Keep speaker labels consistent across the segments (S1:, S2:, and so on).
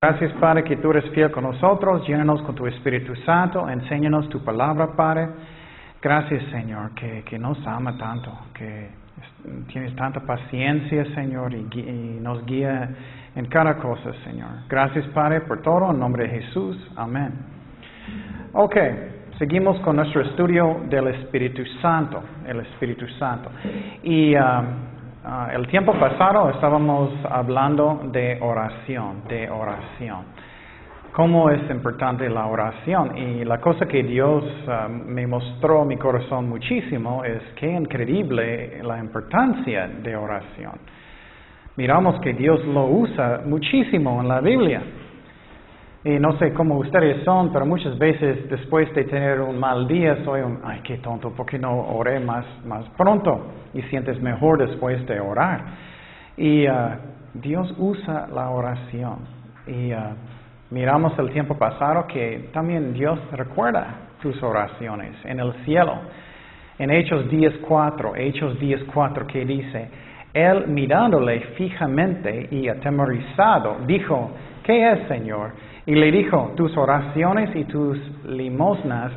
S1: Gracias, Padre, que tú eres fiel con nosotros. Llénanos con tu Espíritu Santo. Enséñanos tu palabra, Padre. Gracias, Señor, que nos ama tanto, que tienes tanta paciencia, Señor, y nos guía en cada cosa, Señor. Gracias, Padre, por todo. En nombre de Jesús. Amén. Ok, seguimos con nuestro estudio del Espíritu Santo. El Espíritu Santo. Y el tiempo pasado estábamos hablando de oración. Cómo es importante la oración. Y la cosa que Dios me mostró a mi corazón muchísimo es qué increíble la importancia de oración. Miramos que Dios lo usa muchísimo en la Biblia. Y no sé cómo ustedes son, pero muchas veces después de tener un mal día soy ay, qué tonto, ¿por qué no oré más pronto? Y sientes mejor después de orar. Y Dios usa la oración. Y miramos el tiempo pasado que también Dios recuerda tus oraciones en el cielo. En Hechos 10:4, que dice, Él mirándole fijamente y atemorizado, dijo, ¿qué es, Señor? Y le dijo, tus oraciones y tus limosnas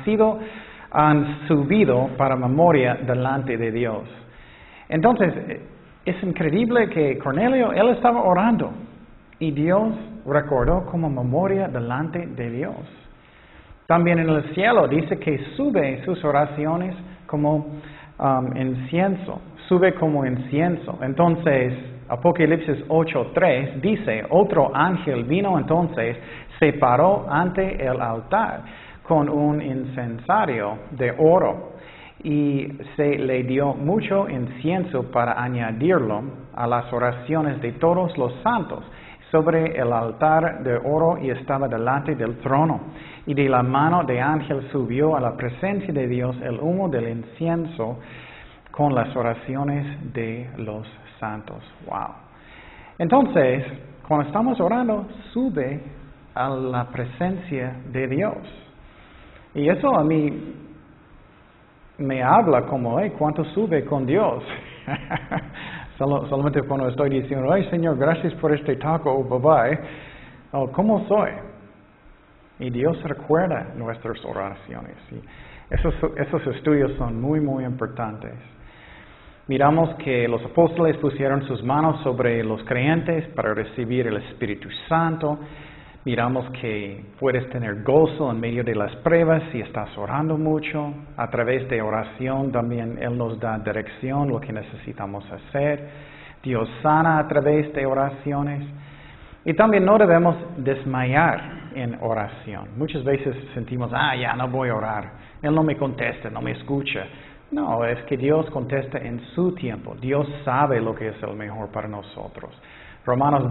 S1: han subido para memoria delante de Dios. Entonces, es increíble que Cornelio, él estaba orando y Dios recordó como memoria delante de Dios. También en el cielo dice que sube sus oraciones como incienso, sube como incienso. Entonces, Apocalipsis 8:3 dice, otro ángel vino entonces, se paró ante el altar con un incensario de oro y se le dio mucho incienso para añadirlo a las oraciones de todos los santos sobre el altar de oro y estaba delante del trono. Y de la mano de ángel subió a la presencia de Dios el humo del incienso con las oraciones de los santos. Wow. Entonces, cuando estamos orando, sube a la presencia de Dios. Y eso a mí me habla como, ¿cuánto sube con Dios? Solamente cuando estoy diciendo, Señor, gracias por este taco, bye bye. Oh, ¿cómo soy? Y Dios recuerda nuestras oraciones. Y esos estudios son muy, muy importantes. Miramos que los apóstoles pusieron sus manos sobre los creyentes para recibir el Espíritu Santo. Miramos que puedes tener gozo en medio de las pruebas si estás orando mucho. A través de oración también Él nos da dirección, lo que necesitamos hacer. Dios sana a través de oraciones. Y también no debemos desmayar en oración. Muchas veces sentimos, ya no voy a orar. Él no me contesta, no me escucha. No, es que Dios contesta en su tiempo. Dios sabe lo que es el mejor para nosotros. Romanos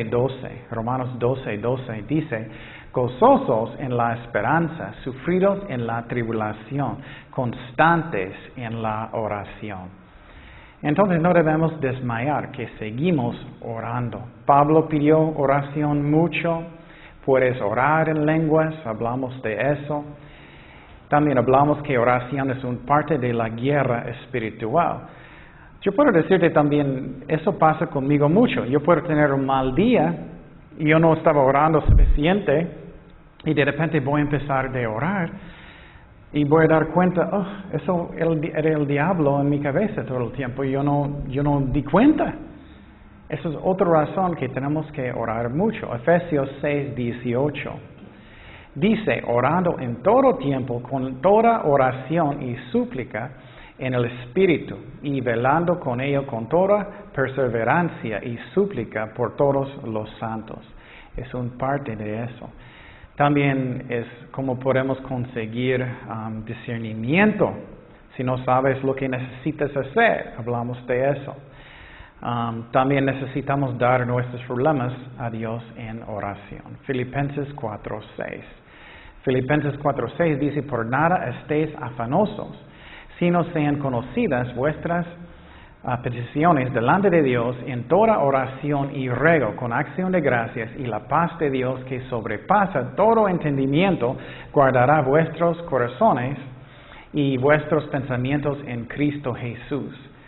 S1: 12:12 dice, gozosos en la esperanza, sufridos en la tribulación, constantes en la oración. Entonces no debemos desmayar, que seguimos orando. Pablo pidió oración mucho. Puedes orar en lenguas, hablamos de eso. También hablamos que oración es una parte de la guerra espiritual. Yo puedo decirte también, eso pasa conmigo mucho. Yo puedo tener un mal día y yo no estaba orando suficiente y de repente voy a empezar a orar y voy a dar cuenta, eso era el diablo en mi cabeza todo el tiempo y yo no di cuenta. Esa es otra razón que tenemos que orar mucho. Efesios 6:18. Dice, orando en todo tiempo, con toda oración y súplica en el Espíritu, y velando con ello con toda perseverancia y súplica por todos los santos. Es una parte de eso. También es como podemos conseguir discernimiento. Si no sabes lo que necesitas hacer, hablamos de eso. También necesitamos dar nuestros problemas a Dios en oración. Filipenses 4:6. Filipenses 4:6 dice, por nada estéis afanosos, sino sean conocidas vuestras peticiones delante de Dios en toda oración y ruego con acción de gracias, y la paz de Dios que sobrepasa todo entendimiento guardará vuestros corazones y vuestros pensamientos en Cristo Jesús.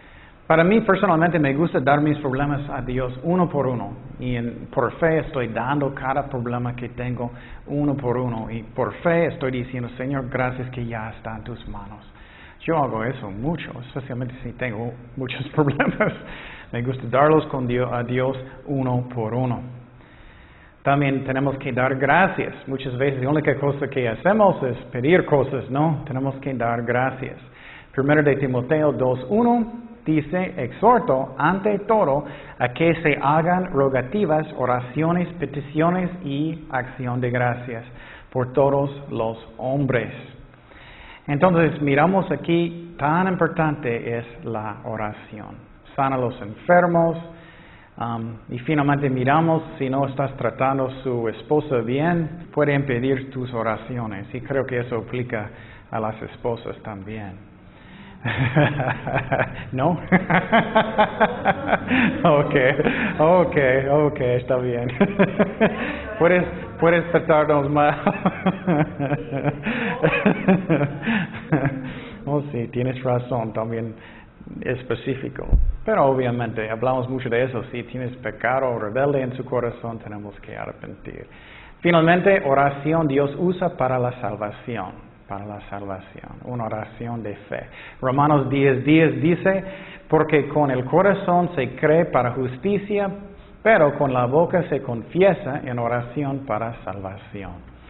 S1: Para mí personalmente me gusta dar mis problemas a Dios uno por uno. Y por fe estoy dando cada problema que tengo uno por uno. Y por fe estoy diciendo, Señor, gracias que ya está en tus manos. Yo hago eso mucho, especialmente si tengo muchos problemas. Me gusta darlos a Dios uno por uno. También tenemos que dar gracias. Muchas veces la única cosa que hacemos es pedir cosas, ¿no? Tenemos que dar gracias. 1 de Timoteo 2:1 dice, exhorto ante todo a que se hagan rogativas, oraciones, peticiones y acción de gracias por todos los hombres. Entonces miramos aquí, tan importante es la oración. Sana a los enfermos. Y finalmente miramos, si no estás tratando a su esposa bien, puede impedir tus oraciones. Y creo que eso aplica a las esposas también. ¿No? Ok, está bien. Puedes tratarnos mal. Oh, sí, tienes razón, también específico. Pero obviamente hablamos mucho de eso. Si tienes pecado o rebelde en su corazón, tenemos que arrepentir. Finalmente, oración Dios usa para la salvación. Para la salvación. Una oración de fe. Romanos 10:10 dice, porque con el corazón se cree para justicia, pero con la boca se confiesa en oración para salvación.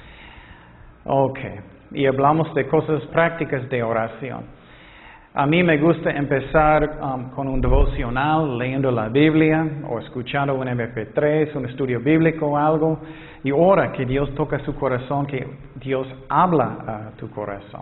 S1: Ok. Y hablamos de cosas prácticas de oración. A mí me gusta empezar con un devocional, leyendo la Biblia o escuchando un MP3, un estudio bíblico o algo, y ora que Dios toca su corazón, que Dios habla a tu corazón.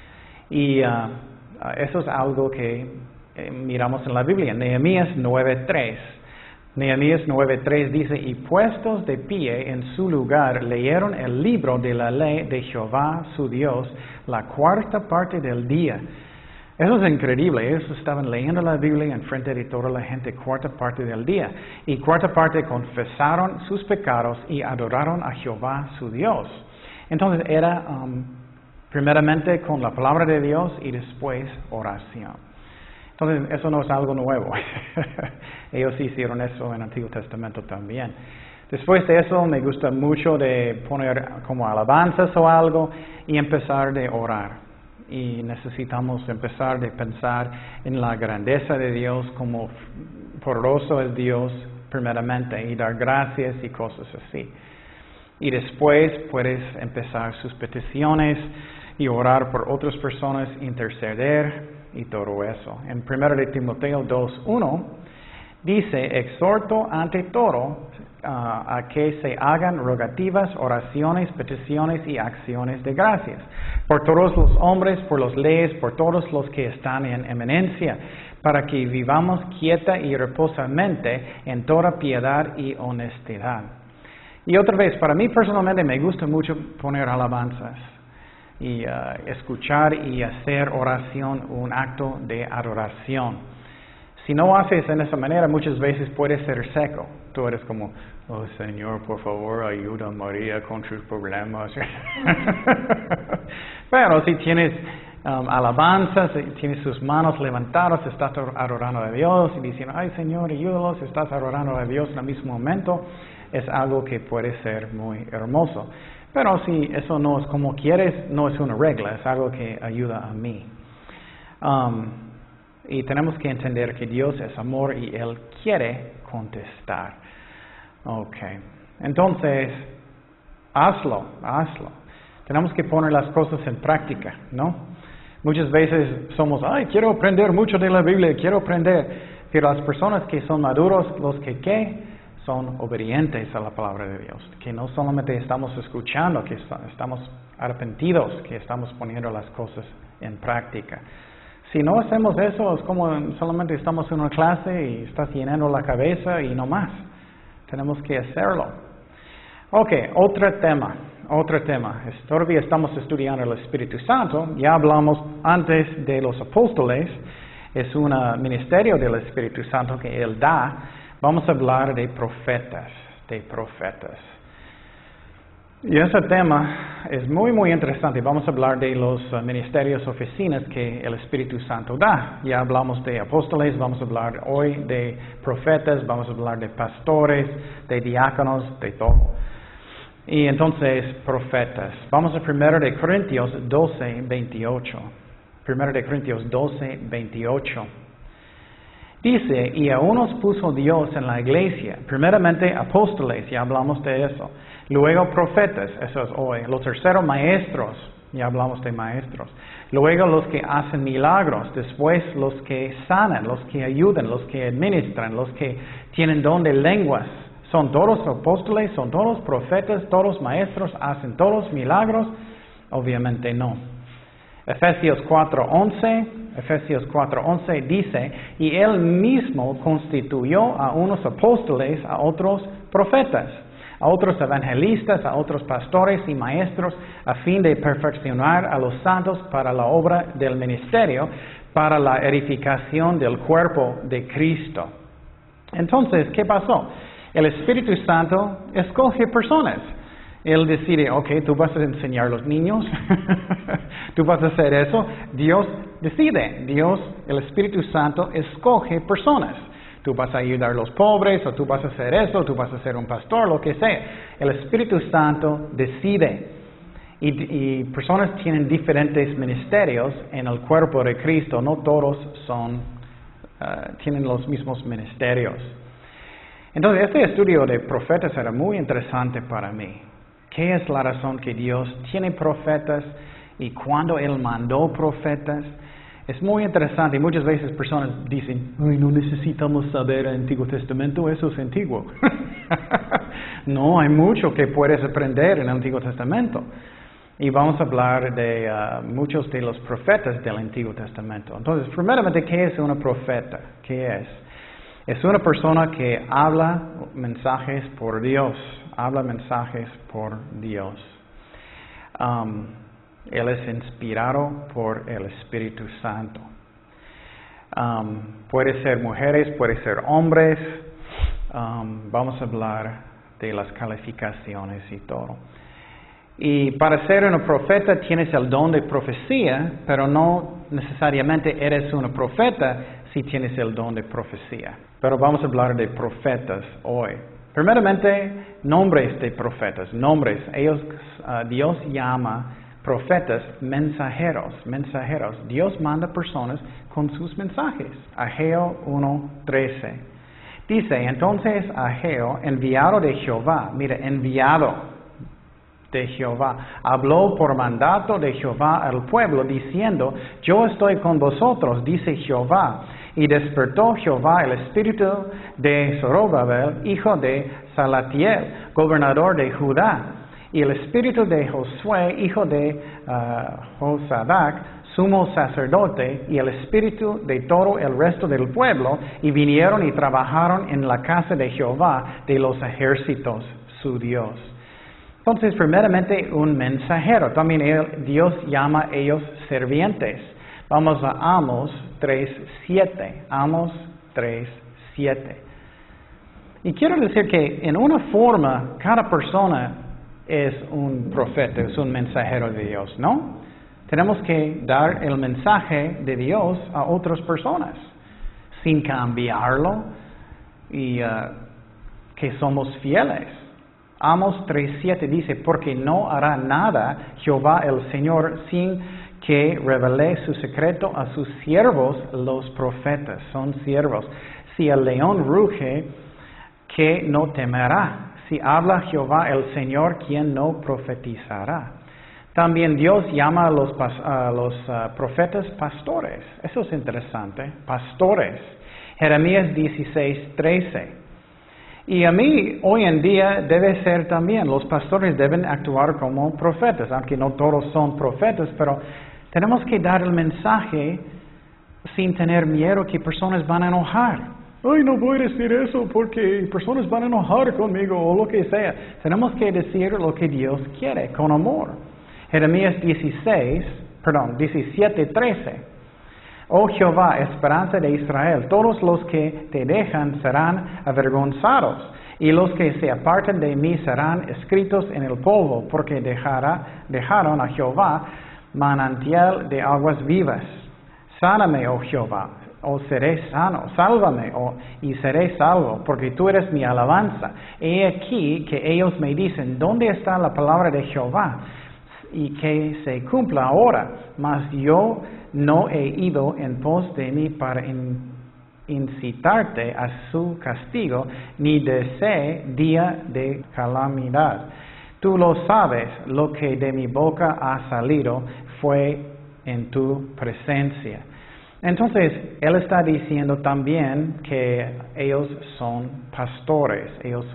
S1: Y eso es algo que miramos en la Biblia, Nehemías 9:3. Nehemías 9:3 dice, y puestos de pie en su lugar, leyeron el libro de la ley de Jehová su Dios, la cuarta parte del día. Eso es increíble. Ellos estaban leyendo la Biblia en frente de toda la gente cuarta parte del día. Y cuarta parte confesaron sus pecados y adoraron a Jehová su Dios. Entonces era primeramente con la palabra de Dios y después oración. Entonces eso no es algo nuevo. Ellos hicieron eso en el Antiguo Testamento también. Después de eso me gusta mucho de poner como alabanzas o algo y empezar de orar. Y necesitamos empezar de pensar en la grandeza de Dios, como poderoso es Dios primeramente, y dar gracias y cosas así. Y después puedes empezar sus peticiones y orar por otras personas, interceder y todo eso. En 1 de Timoteo 2:1 dice, exhorto ante todo a que se hagan rogativas, oraciones, peticiones y acciones de gracias por todos los hombres, por los leyes, por todos los que están en eminencia, para que vivamos quieta y reposamente en toda piedad y honestidad. Y otra vez, para mí personalmente me gusta mucho poner alabanzas y escuchar y hacer oración un acto de adoración. Si no haces en esa manera, muchas veces puede ser seco. Tú eres como, oh Señor, por favor, ayuda a María con sus problemas. Pero si tienes alabanzas, si tienes sus manos levantadas, estás adorando a Dios y diciendo, ay Señor, ayúdalos, estás adorando a Dios en el mismo momento, es algo que puede ser muy hermoso. Pero si eso no es como quieres, no es una regla, es algo que ayuda a mí. Y tenemos que entender que Dios es amor y Él quiere contestar. Ok. Entonces, hazlo. Tenemos que poner las cosas en práctica, ¿no? Muchas veces somos, ay, quiero aprender mucho de la Biblia, quiero aprender. Pero las personas que son maduros, los que son obedientes a la palabra de Dios. Que no solamente estamos escuchando, que estamos arrepentidos, que estamos poniendo las cosas en práctica. Si no hacemos eso, es como solamente estamos en una clase y estás llenando la cabeza y no más. Tenemos que hacerlo. Ok, otro tema. Todavía estamos estudiando el Espíritu Santo. Ya hablamos antes de los apóstoles. Es un ministerio del Espíritu Santo que Él da. Vamos a hablar de profetas. Y ese tema es muy, muy interesante. Vamos a hablar de los ministerios, oficinas que el Espíritu Santo da. Ya hablamos de apóstoles, vamos a hablar hoy de profetas, vamos a hablar de pastores, de diáconos, de todo. Y entonces, profetas. Vamos a 1 de Corintios 12, 28. 1 de Corintios 12, 28. Dice, y a unos puso Dios en la iglesia, primeramente apóstoles, ya hablamos de eso. Luego profetas, eso es hoy. Los terceros maestros, ya hablamos de maestros. Luego los que hacen milagros, después los que sanan, los que ayudan, los que administran, los que tienen don de lenguas. ¿Son todos apóstoles? ¿Son todos profetas? ¿Todos maestros? ¿Hacen todos milagros? Obviamente no. Efesios 4:11 dice, y Él mismo constituyó a unos apóstoles, a otros profetas, a otros evangelistas, a otros pastores y maestros, a fin de perfeccionar a los santos para la obra del ministerio, para la edificación del cuerpo de Cristo. Entonces, ¿qué pasó? El Espíritu Santo escoge personas. Él decide, ok, tú vas a enseñar a los niños, tú vas a hacer eso. Dios decide, el Espíritu Santo escoge personas. Tú vas a ayudar a los pobres, o tú vas a hacer eso, tú vas a ser un pastor, lo que sea. El Espíritu Santo decide. Y personas tienen diferentes ministerios en el cuerpo de Cristo. No todos tienen los mismos ministerios. Entonces, este estudio de profetas era muy interesante para mí. ¿Qué es la razón que Dios tiene profetas y cuándo Él mandó profetas? Es muy interesante y muchas veces personas dicen, ay, no necesitamos saber el Antiguo Testamento, eso es antiguo. No, hay mucho que puedes aprender en el Antiguo Testamento. Y vamos a hablar de muchos de los profetas del Antiguo Testamento. Entonces, primeramente, ¿qué es una profeta? ¿Qué es? Es una persona que habla mensajes por Dios. Habla mensajes por Dios. Él es inspirado por el Espíritu Santo. Puede ser mujeres, puede ser hombres. Vamos a hablar de las calificaciones y todo. Y para ser un profeta tienes el don de profecía, pero no necesariamente eres un profeta si tienes el don de profecía. Pero vamos a hablar de profetas hoy. Primeramente, nombres de profetas. Nombres. Dios llama profetas mensajeros. Dios manda personas con sus mensajes. Ageo 1:13. Dice, entonces Ageo, enviado de Jehová. Mira, enviado de Jehová. Habló por mandato de Jehová al pueblo, diciendo, yo estoy con vosotros, dice Jehová. Y despertó Jehová el espíritu de Zorobabel, hijo de Salatiel, gobernador de Judá, y el espíritu de Josué, hijo de Josadac, sumo sacerdote, y el espíritu de todo el resto del pueblo, y vinieron y trabajaron en la casa de Jehová de los ejércitos, su Dios. Entonces, primeramente, un mensajero. También Dios llama a ellos servientes. Vamos a Amos 3:7. Amos 3:7. Y quiero decir que en una forma, cada persona es un profeta, es un mensajero de Dios, ¿no? Tenemos que dar el mensaje de Dios a otras personas, sin cambiarlo, y que somos fieles. Amos 3:7 dice, porque no hará nada Jehová el Señor sin que revele su secreto a sus siervos, los profetas, son siervos. Si el león ruge, que no temerá. Si habla Jehová el Señor, ¿quién no profetizará? También Dios llama a los profetas pastores. Eso es interesante, pastores. Jeremías 16:13. Y a mí, hoy en día, debe ser también, los pastores deben actuar como profetas, aunque no todos son profetas, pero tenemos que dar el mensaje sin tener miedo que personas van a enojar. Ay, no voy a decir eso porque personas van a enojar conmigo o lo que sea. Tenemos que decir lo que Dios quiere, con amor. Jeremías 17:13. Oh Jehová, esperanza de Israel, todos los que te dejan serán avergonzados, Y los que se apartan de mí serán escritos en el polvo, porque dejaron a Jehová manantial de aguas vivas. Sáname, oh Jehová, o seré sano. Sálvame, y seré salvo, porque tú eres mi alabanza. He aquí que ellos me dicen, ¿dónde está la palabra de Jehová? Y que se cumpla ahora. Mas yo no he ido en pos de mí para incitarte a su castigo, ni deseé día de calamidad. Tú lo sabes, lo que de mi boca ha salido fue en tu presencia. Entonces, él está diciendo también que ellos son pastores.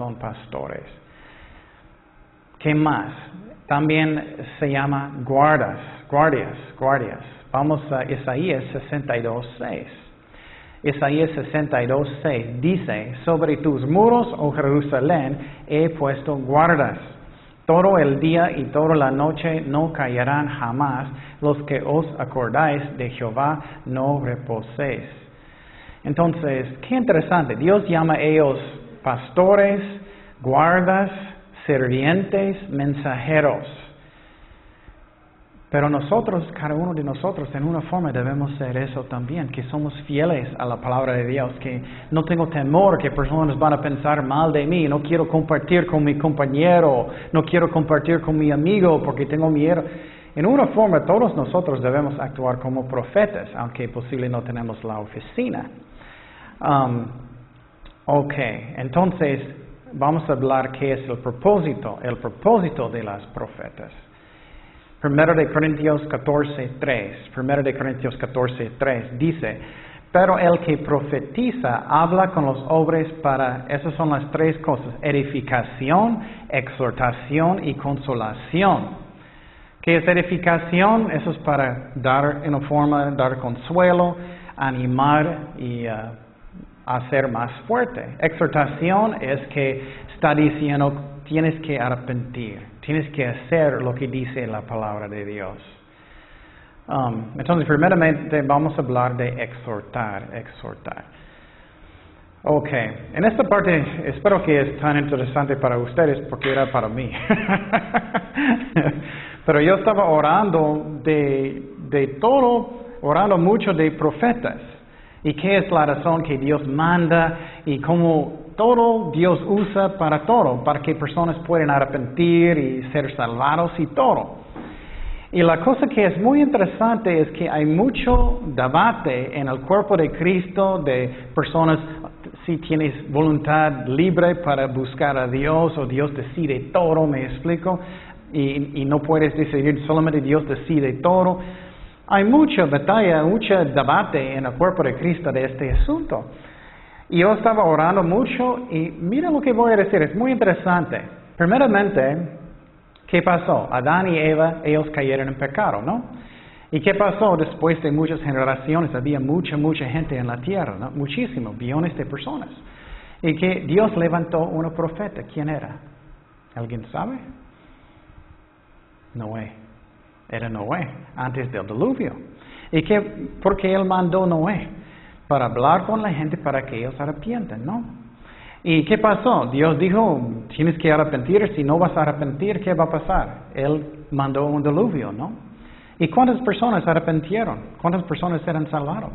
S1: ¿Qué más? También se llama guardias. Vamos a Isaías 62:6. Isaías 62:6 dice, sobre tus muros, oh Jerusalén, he puesto guardas. Todo el día y toda la noche no callarán jamás. Los que os acordáis de Jehová no reposéis. Entonces, qué interesante. Dios llama a ellos pastores, guardas, sirvientes, mensajeros. Pero nosotros, cada uno de nosotros, en una forma debemos ser eso también, que somos fieles a la palabra de Dios, que no tengo temor que personas van a pensar mal de mí, no quiero compartir con mi compañero, no quiero compartir con mi amigo porque tengo miedo. En una forma, todos nosotros debemos actuar como profetas, aunque posible no tenemos la oficina. Entonces, vamos a hablar qué es el propósito de las profetas. 1 de Corintios 14:3 dice, pero el que profetiza habla con los hombres para, esas son las tres cosas, edificación, exhortación y consolación. ¿Qué es edificación? Eso es para dar consuelo, animar y hacer más fuerte. Exhortación es que está diciendo, tienes que arrepentir. Tienes que hacer lo que dice la palabra de Dios. Entonces, primeramente vamos a hablar de exhortar. En esta parte espero que es tan interesante para ustedes porque era para mí. Pero yo estaba orando orando mucho de profetas. Y qué es la razón que Dios manda y cómo todo Dios usa para todo, para que personas puedan arrepentir y ser salvados y todo. Y la cosa que es muy interesante es que hay mucho debate en el cuerpo de Cristo de personas, si tienes voluntad libre para buscar a Dios o Dios decide todo, ¿me explico? Y no puedes decidir, solamente Dios decide todo. Hay mucha batalla, mucho debate en el cuerpo de Cristo de este asunto. Y yo estaba orando mucho y mira lo que voy a decir, es muy interesante. Primeramente, ¿qué pasó? Adán y Eva, ellos cayeron en pecado, ¿no? ¿Y qué pasó? Después de muchas generaciones había mucha gente en la tierra, ¿no? Muchísimo, billones de personas. Y que Dios levantó una profeta. ¿Quién era? ¿Alguien sabe? Noé. Era Noé, antes del diluvio. ¿Y por qué Él mandó Noé? Para hablar con la gente para que ellos arrepientan, ¿no? ¿Y qué pasó? Dios dijo, tienes que arrepentir, si no vas a arrepentir, ¿qué va a pasar? Él mandó un diluvio, ¿no? ¿Y cuántas personas arrepintieron? ¿Cuántas personas eran salvados?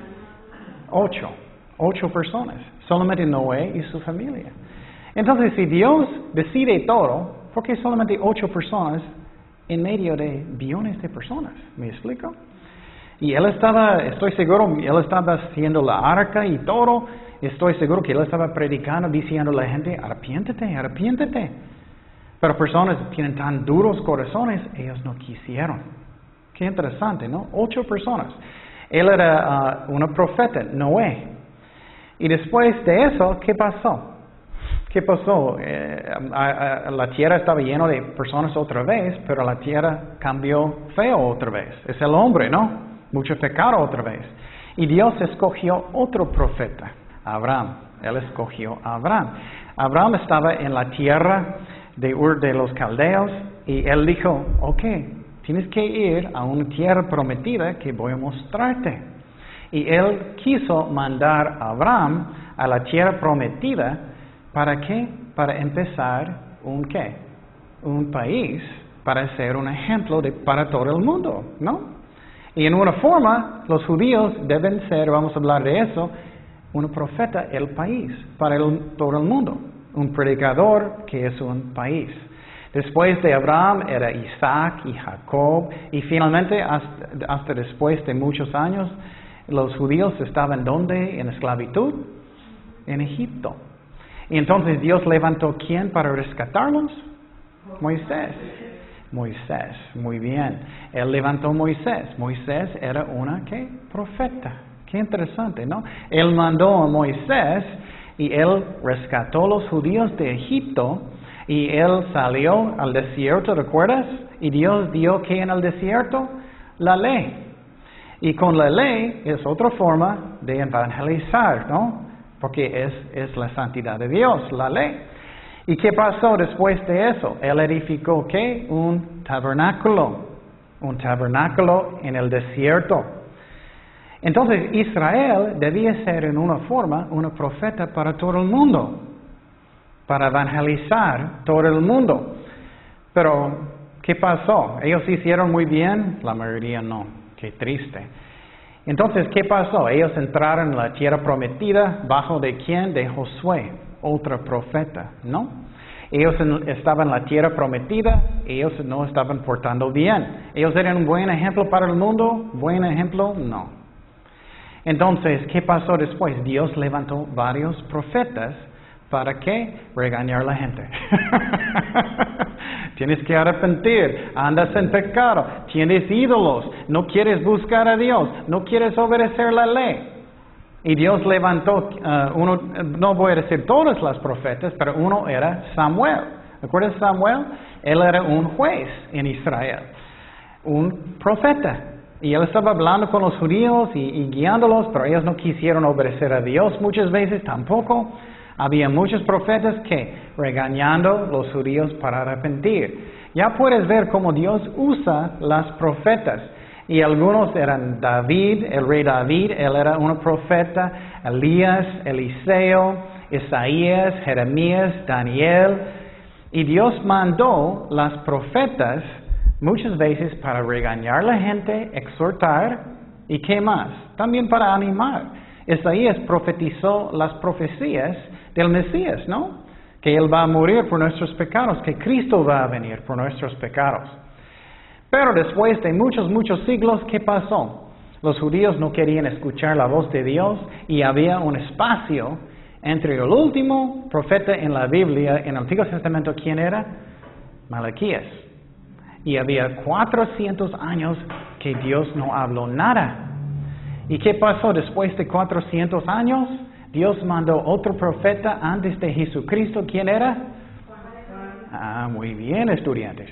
S1: 8 personas, solamente Noé y su familia. Entonces, si Dios decide todo, ¿por qué solamente 8 personas en medio de billones de personas? ¿Me explico? Y estoy seguro, él estaba haciendo la arca y todo. Estoy seguro que él estaba predicando, diciendo a la gente, arrepiéntete. Pero personas tienen tan duros corazones, ellos no quisieron. Qué interesante, ¿no? 8 personas. Él era una profeta, Noé. Y después de eso, ¿qué pasó? La tierra estaba llena de personas otra vez, pero la tierra cambió feo otra vez. Es el hombre, ¿no? Mucho pecado otra vez. Y Dios escogió otro profeta, Abraham. Él escogió a Abraham. Abraham estaba en la tierra de Ur de los Caldeos y él dijo, tienes que ir a una tierra prometida que voy a mostrarte. Y él quiso mandar a Abraham a la tierra prometida ¿Para qué? Para empezar un ¿qué? Un país para ser un ejemplo para todo el mundo, ¿no? Y en una forma, los judíos deben ser, vamos a hablar de eso, un profeta el país, para todo el mundo. Un predicador que es un país. Después de Abraham era Isaac y Jacob, y finalmente, hasta después de muchos años, los judíos estaban ¿dónde? En esclavitud, en Egipto. Y entonces Dios levantó ¿quién para rescatarlos? Moisés. Moisés, muy bien. Él levantó Moisés. Moisés era ¿qué? Profeta. Qué interesante, ¿no? Él mandó a Moisés y él rescató a los judíos de Egipto y él salió al desierto, ¿recuerdas? Y Dios dio ¿qué en el desierto? La ley. Y con la ley es otra forma de evangelizar, ¿no? Porque es la santidad de Dios, la ley. ¿Y qué pasó después de eso? Él edificó ¿qué? Un tabernáculo en el desierto. Entonces Israel debía ser en una forma una profeta para todo el mundo, para evangelizar todo el mundo. Pero, ¿qué pasó? ¿Ellos hicieron muy bien? La mayoría no. Qué triste. Entonces, ¿qué pasó? Ellos entraron en la tierra prometida, ¿bajo de quién? De Josué, otro profeta, ¿no? Ellos estaban en la tierra prometida, ellos no estaban portando bien. ¿Ellos eran un buen ejemplo para el mundo? ¿Buen ejemplo? No. Entonces, ¿qué pasó después? Dios levantó varios profetas. ¿Para qué? Regañar a la gente. Tienes que arrepentir, andas en pecado, tienes ídolos, no quieres buscar a Dios, no quieres obedecer la ley. Y Dios levantó no voy a decir todas las profetas, pero uno era Samuel. ¿Recuerdas Samuel? Él era un juez en Israel, un profeta. Y él estaba hablando con los judíos y guiándolos, pero ellos no quisieron obedecer a Dios muchas veces tampoco. Había muchos profetas que regañando a los judíos para arrepentir. Ya puedes ver cómo Dios usa las profetas. Y algunos eran David, el rey David, él era un profeta, Elías, Eliseo, Isaías, Jeremías, Daniel. Y Dios mandó las profetas muchas veces para regañar a la gente, exhortar, ¿y qué más? También para animar. Isaías profetizó las profecías del Mesías, ¿no? Que Él va a morir por nuestros pecados, que Cristo va a venir por nuestros pecados. Pero después de muchos siglos, ¿qué pasó? Los judíos no querían escuchar la voz de Dios y había un espacio entre el último profeta en la Biblia, en el Antiguo Testamento, ¿quién era? Malaquías. Y había 400 años que Dios no habló nada. ¿Y qué pasó después de 400 años? Dios mandó otro profeta antes de Jesucristo. ¿Quién era? Ah, muy bien, estudiantes.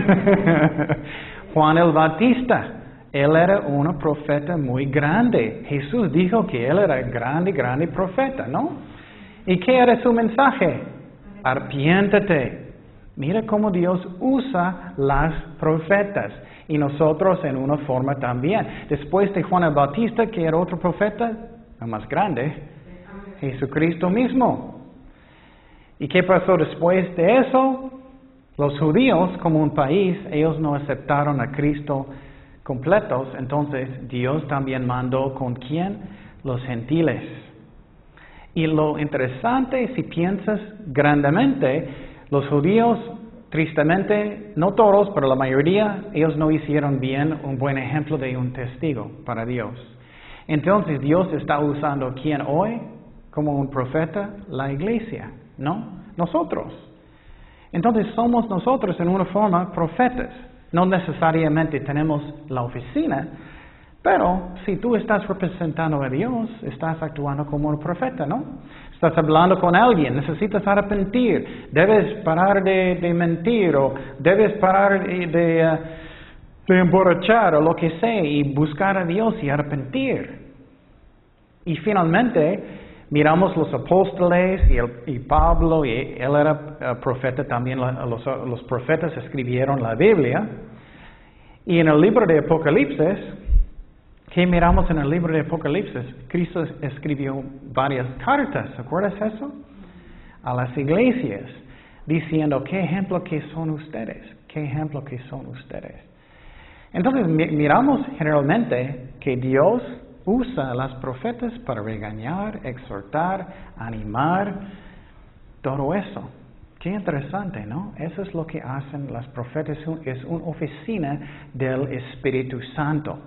S1: Juan el Bautista. Él era un profeta muy grande. Jesús dijo que él era grande profeta, ¿no? ¿Y qué era su mensaje? Arrepiéntete. Mira cómo Dios usa las profetas. Y nosotros en una forma también. Después de Juan el Bautista, que era otro profeta, el más grande, Jesucristo mismo. ¿Y qué pasó después de eso? Los judíos, como un país, ellos no aceptaron a Cristo completos, entonces Dios también mandó ¿con quién? Los gentiles. Y lo interesante, si piensas grandemente, los judíos, tristemente, no todos, pero la mayoría, ellos no hicieron bien un buen ejemplo de un testigo para Dios. Entonces Dios está usando ¿quién hoy? Como un profeta, la iglesia, ¿no? Nosotros. Entonces somos nosotros en una forma profetas. No necesariamente tenemos la oficina, pero si tú estás representando a Dios, estás actuando como un profeta, ¿no? Estás hablando con alguien, necesitas arrepentir, debes parar de mentir o debes parar de emborrachar o lo que sea y buscar a Dios y arrepentir. Y finalmente, miramos los apóstoles y Pablo, y él era profeta también, los profetas escribieron la Biblia. Y en el libro de Apocalipsis, ¿qué miramos en el libro de Apocalipsis? Cristo escribió varias cartas, ¿recuerdas eso? a las iglesias, diciendo, ¿qué ejemplo que son ustedes? ¿Qué ejemplo que son ustedes? Entonces miramos generalmente que Dios usa a los profetas para regañar, exhortar, animar, todo eso. Qué interesante, ¿no? Eso es lo que hacen los profetas, es una oficina del Espíritu Santo.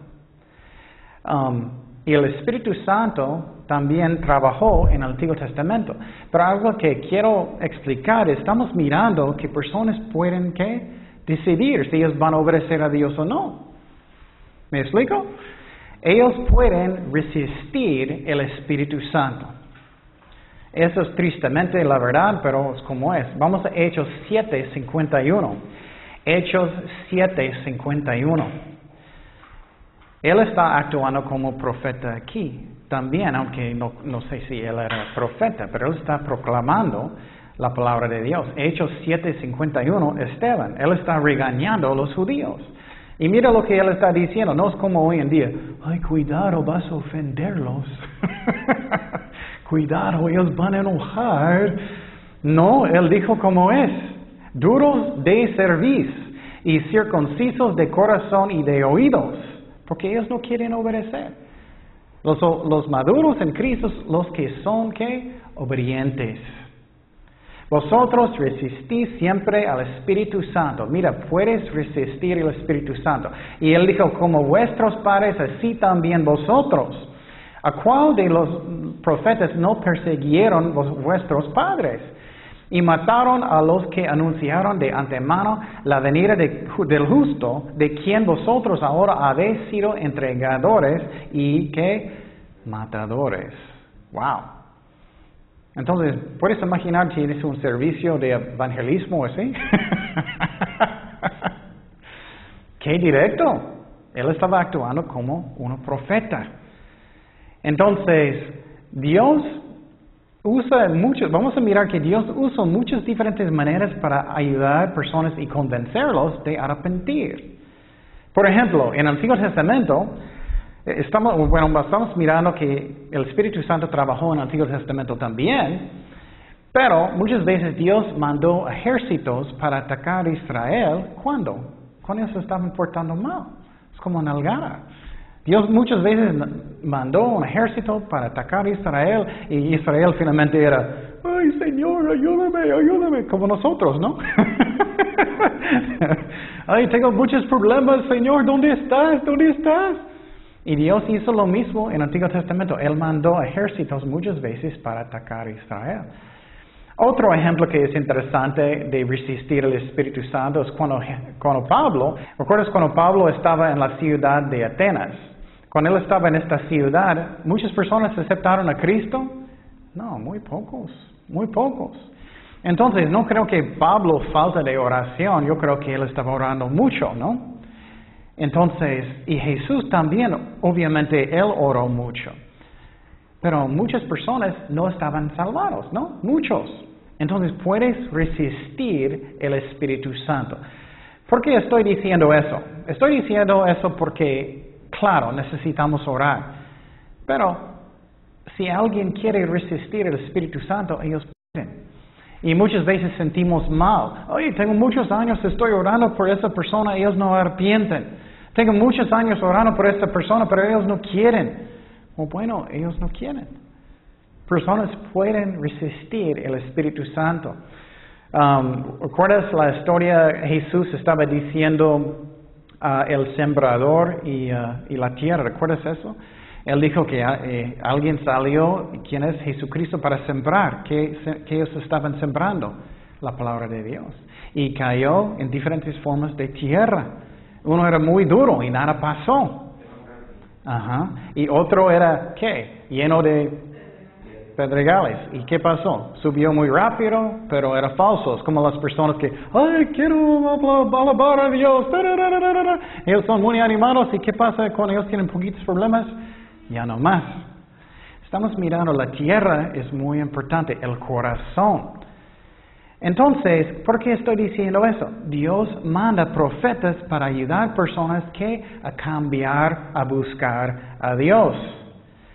S1: Y el Espíritu Santo también trabajó en el Antiguo Testamento. Pero algo que quiero explicar, estamos mirando que personas pueden, ¿qué? Decidir si ellos van a obedecer a Dios o no. ¿Me explico? Ellos pueden resistir el Espíritu Santo. Eso es tristemente la verdad, pero es como es. Vamos a Hechos 7:51. Hechos 7:51. Él está actuando como profeta aquí también, aunque no sé si él era profeta, pero él está proclamando la palabra de Dios. Hechos 7:51, Esteban, él está regañando a los judíos. Y mira lo que él está diciendo, no es como hoy en día, ay, cuidado, vas a ofenderlos. Cuidado, ellos van a enojar. No, él dijo como es, duros de cerviz y circuncisos de corazón y de oídos, porque ellos no quieren obedecer. Los maduros en Cristo, los que son, ¿qué? Obedientes. Vosotros resistís siempre al Espíritu Santo. Mira, puedes resistir el Espíritu Santo. Y él dijo, como vuestros padres, así también vosotros. ¿A cuál de los profetas no persiguieron vuestros padres? Y mataron a los que anunciaron de antemano la venida del justo, de quien vosotros ahora habéis sido entregadores y que matadores. Wow. Entonces, ¿puedes imaginar si es un servicio de evangelismo así? ¡Qué directo! Él estaba actuando como un profeta. Entonces, Dios usa vamos a mirar que Dios usa muchas diferentes maneras para ayudar a personas y convencerlos de arrepentir. Por ejemplo, en el Antiguo Testamento, estamos mirando que el Espíritu Santo trabajó en el Antiguo Testamento también, pero muchas veces Dios mandó ejércitos para atacar a Israel. ¿Cuándo? Cuando ellos se estaban portando mal. Es como una guerra. Dios muchas veces mandó un ejército para atacar a Israel y Israel finalmente era, ay Señor, ayúdame, como nosotros, ¿no? Ay, tengo muchos problemas, Señor, ¿dónde estás? Y Dios hizo lo mismo en el Antiguo Testamento. Él mandó ejércitos muchas veces para atacar a Israel. Otro ejemplo que es interesante de resistir el Espíritu Santo es cuando Pablo, ¿recuerdas cuando Pablo estaba en la ciudad de Atenas? Cuando él estaba en esta ciudad, ¿muchas personas aceptaron a Cristo? No, muy pocos. Entonces, no creo que Pablo falta de oración, yo creo que él estaba orando mucho, ¿no? Entonces, y Jesús también, obviamente, él oró mucho. Pero muchas personas no estaban salvados, ¿no? Muchos. Entonces, puedes resistir el Espíritu Santo. ¿Por qué estoy diciendo eso? Estoy diciendo eso porque, claro, necesitamos orar. Pero, si alguien quiere resistir el Espíritu Santo, ellos pueden. Y muchas veces sentimos mal. Oye, tengo muchos años, estoy orando por esa persona, ellos no arrepienten. Tengo muchos años orando por esta persona, pero ellos no quieren. Bueno, ellos no quieren. Personas pueden resistir el Espíritu Santo. ¿Recuerdas la historia? Jesús estaba diciendo el sembrador y la tierra. ¿Recuerdas eso? Él dijo que alguien salió, ¿quién es? Jesucristo, para sembrar. ¿Qué ellos estaban sembrando? La palabra de Dios. Y cayó en diferentes formas de tierra. Uno era muy duro y nada pasó. Ajá. Y otro era, ¿qué? Lleno de pedregales. ¿Y qué pasó? Subió muy rápido, pero era falso. Es como las personas que, ay, quiero alabar a Dios. Ellos son muy animados. ¿Y qué pasa cuando ellos tienen poquitos problemas? Ya no más. Estamos mirando la tierra, es muy importante, el corazón. Entonces, ¿por qué estoy diciendo eso? Dios manda profetas para ayudar a personas a cambiar, a buscar a Dios.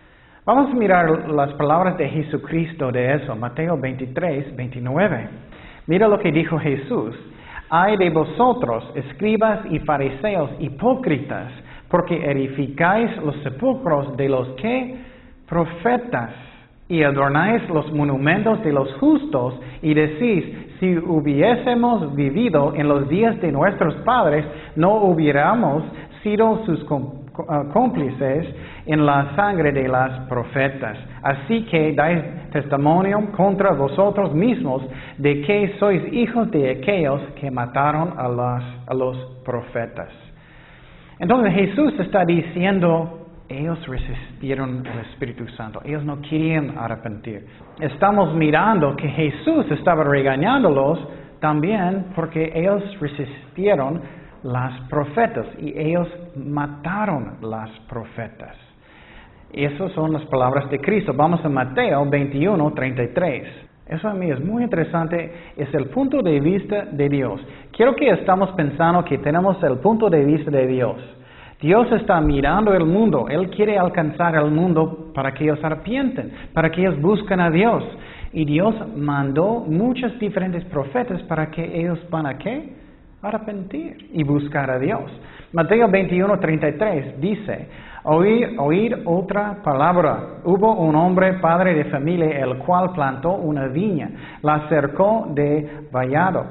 S1: Vamos a mirar las palabras de Jesucristo de eso, Mateo 23, 29. Mira lo que dijo Jesús. Ay de vosotros, escribas y fariseos hipócritas, porque edificáis los sepulcros de los que profetas y adornáis los monumentos de los justos y decís, si hubiésemos vivido en los días de nuestros padres, no hubiéramos sido sus cómplices en la sangre de las profetas. Así que dais testimonio contra vosotros mismos de que sois hijos de aquellos que mataron a los profetas. Entonces Jesús está diciendo, ellos resistieron al Espíritu Santo, ellos no querían arrepentir. Estamos mirando que Jesús estaba regañándolos también porque ellos resistieron las profetas y ellos mataron las profetas. Esas son las palabras de Cristo. Vamos a Mateo 21, 33. Eso a mí es muy interesante, es el punto de vista de Dios. Quiero que estamos pensando que tenemos el punto de vista de Dios. Dios está mirando el mundo, Él quiere alcanzar el mundo para que ellos arrepienten, para que ellos busquen a Dios. Y Dios mandó muchos diferentes profetas para que ellos van a ¿qué? Arrepentir y buscar a Dios. Mateo 21, 33 dice, oír otra palabra. Hubo un hombre padre de familia el cual plantó una viña, la cercó de vallado,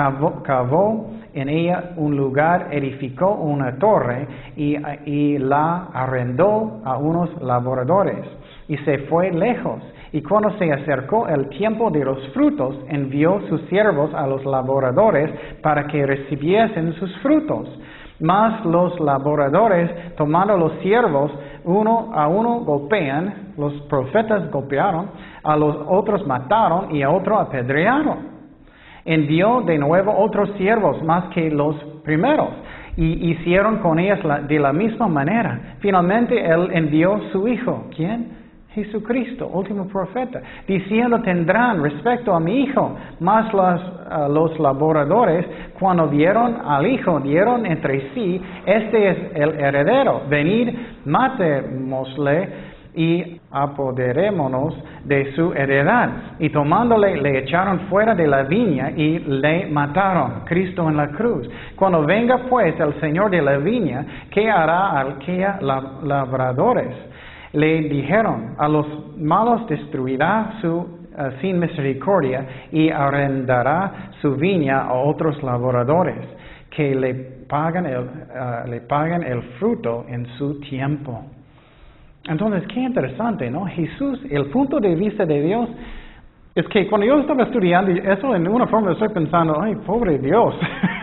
S1: cavó en ella un lugar, edificó una torre y la arrendó a unos laboradores y se fue lejos. Y cuando se acercó el tiempo de los frutos, envió sus siervos a los laboradores para que recibiesen sus frutos. Mas los laboradores, tomando los siervos, uno a uno golpean, los profetas golpearon, a los otros mataron y a otro apedrearon. Envió de nuevo otros siervos más que los primeros, y hicieron con ellas de la misma manera. Finalmente él envió su hijo. ¿Quién? Jesucristo, último profeta, diciendo tendrán respecto a mi hijo. Mas los laboradores, cuando vieron al hijo, dieron entre sí, este es el heredero, venid, matémosle y apoderémonos de su heredad. Y tomándole, le echaron fuera de la viña y le mataron. Cristo en la cruz. Cuando venga pues el Señor de la viña, ¿qué hará aquellos labradores? Le dijeron, a los malos destruirá sin misericordia y arrendará su viña a otros laboradores que le paguen el fruto en su tiempo. Entonces, qué interesante, ¿no? Jesús, el punto de vista de Dios es que cuando yo estaba estudiando eso, en una forma estoy pensando, ay, pobre Dios.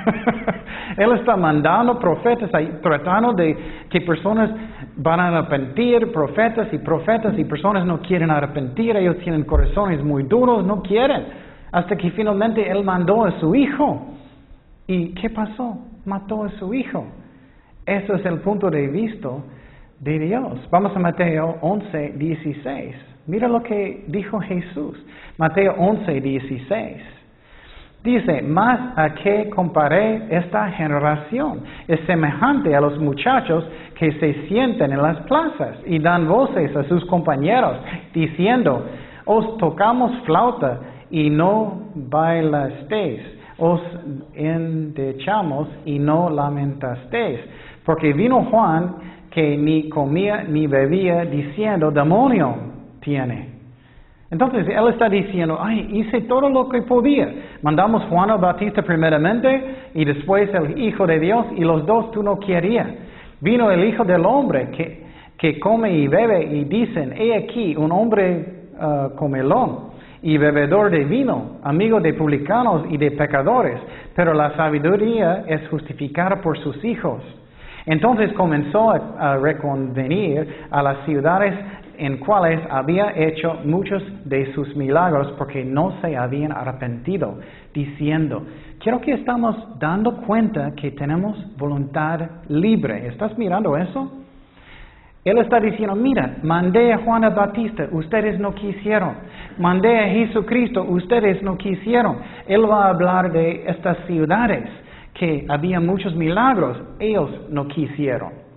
S1: Él está mandando profetas ahí, tratando de que personas van a arrepentir, profetas y personas no quieren arrepentir, ellos tienen corazones muy duros, no quieren. Hasta que finalmente Él mandó a su hijo. ¿Y qué pasó? Mató a su hijo. Eso es el punto de vista de Dios. Vamos a Mateo 11, 16. Mira lo que dijo Jesús. Mateo 11, 16. Dice, mas a qué comparé esta generación. Es semejante a los muchachos que se sienten en las plazas y dan voces a sus compañeros, diciendo, os tocamos flauta y no bailasteis, os endechamos y no lamentasteis. Porque vino Juan, que ni comía ni bebía, diciendo, demonio tiene. Entonces, él está diciendo, ay, hice todo lo que podía. Mandamos Juan el Bautista primeramente y después el Hijo de Dios y los dos tú no querías. Vino el Hijo del Hombre que come y bebe y dicen, he aquí un hombre comelón y bebedor de vino, amigo de publicanos y de pecadores, pero la sabiduría es justificada por sus hijos. Entonces comenzó a reconvenir a las ciudades en cuales había hecho muchos de sus milagros porque no se habían arrepentido, diciendo, quiero que estamos dando cuenta que tenemos voluntad libre. ¿Estás mirando eso? Él está diciendo, mira, mandé a Juan el Bautista, ustedes no quisieron. Mandé a Jesucristo, ustedes no quisieron. Él va a hablar de estas ciudades que había muchos milagros, ellos no quisieron.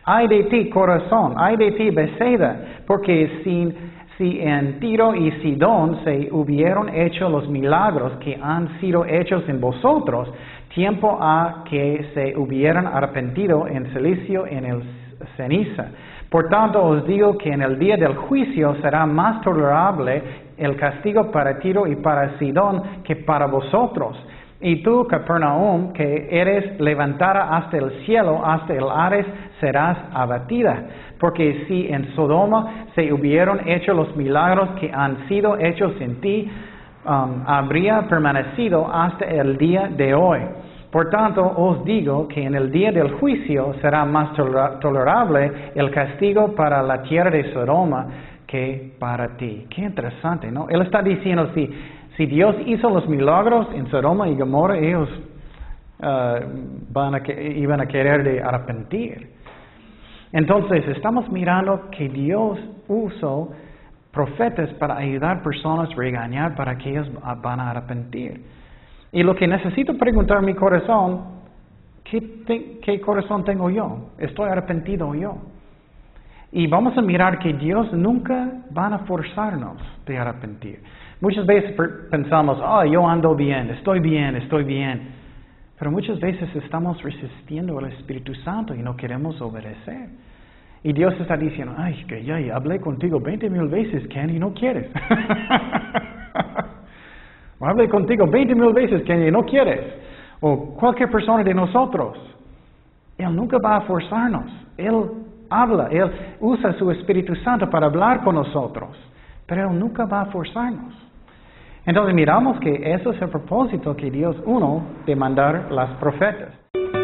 S1: Ay de ti, corazón, ay de ti, Bethsaida, porque si en Tiro y Sidón se hubieron hecho los milagros que han sido hechos en vosotros, tiempo ha que se hubieran arrepentido en silicio en el ceniza. Por tanto os digo que en el día del juicio será más tolerable el castigo para Tiro y para Sidón que para vosotros. Y tú, Capernaum, que eres levantada hasta el cielo, hasta el Hades, serás abatida. Porque si en Sodoma se hubieron hecho los milagros que han sido hechos en ti, habría permanecido hasta el día de hoy. Por tanto, os digo que en el día del juicio será más tolerable el castigo para la tierra de Sodoma que para ti. Qué interesante, ¿no? Él está diciendo, si Dios hizo los milagros en Sodoma y Gomorra, ellos iban a querer de arrepentir. Entonces, estamos mirando que Dios usó profetas para ayudar a personas a regañar para que ellos van a arrepentir. Y lo que necesito preguntar en mi corazón, ¿qué corazón tengo yo? ¿Estoy arrepentido yo? Y vamos a mirar que Dios nunca va a forzarnos de arrepentir. Muchas veces pensamos, yo ando bien, estoy bien. Pero muchas veces estamos resistiendo al Espíritu Santo y no queremos obedecer. Y Dios está diciendo, que ya hablé contigo 20,000 veces, Ken, y no quieres. O hablé contigo 20,000 veces, Ken, y no quieres. O cualquier persona de nosotros. Él nunca va a forzarnos. Él habla, Él usa su Espíritu Santo para hablar con nosotros. Pero Él nunca va a forzarnos. Entonces miramos que eso es el propósito que Dios, de mandar las profetas.